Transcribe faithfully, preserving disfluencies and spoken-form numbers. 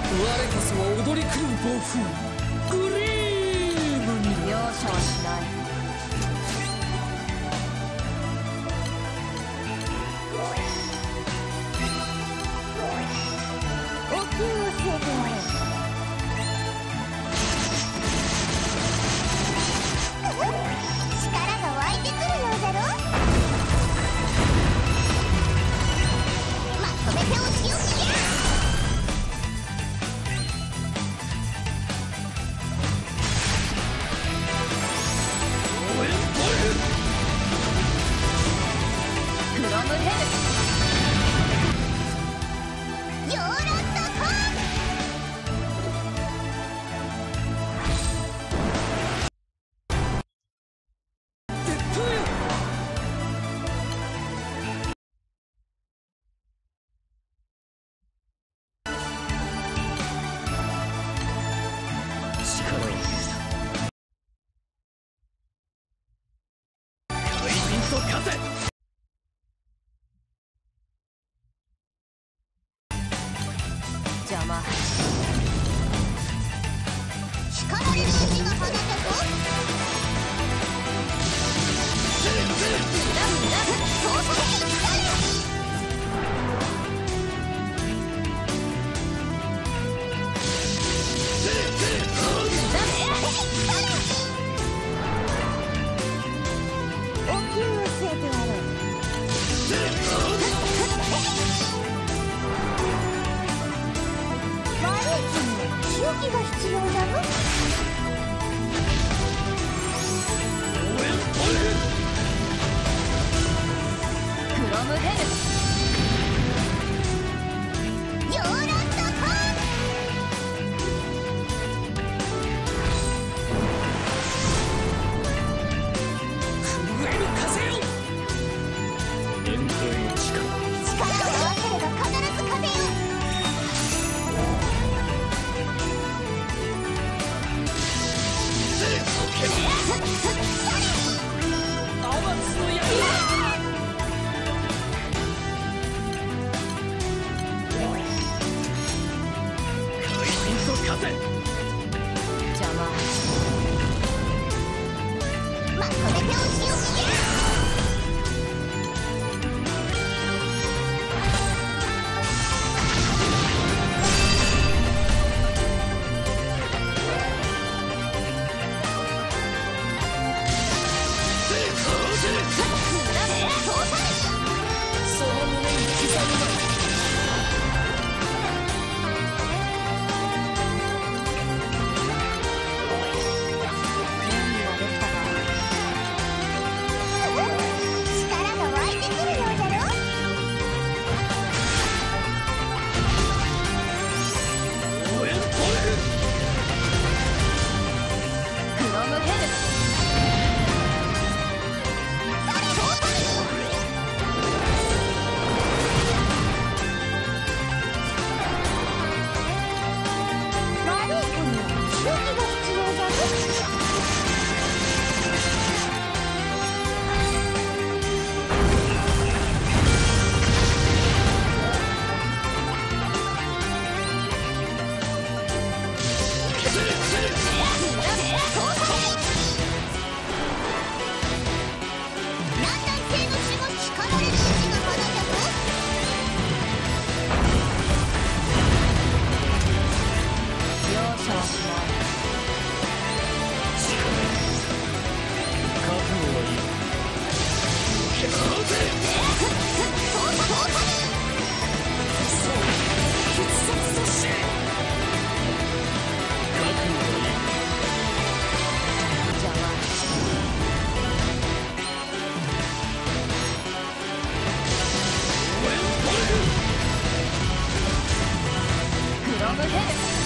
こそは踊り狂う暴風グリームに容赦はしない。お気をつけてやれ。力が湧いてくるようじゃろ。まとめてお仕置きや。邪魔。力で口が放ったぞ。お気をつけてやれ。勇気が必要だぞ。クロムヘルヨーランドコーン。震える風よ。エンドへの力力を合わせれば必ず勝てよ。邪魔。まとめてお仕置きや。その胸に刻むの。クロムヘル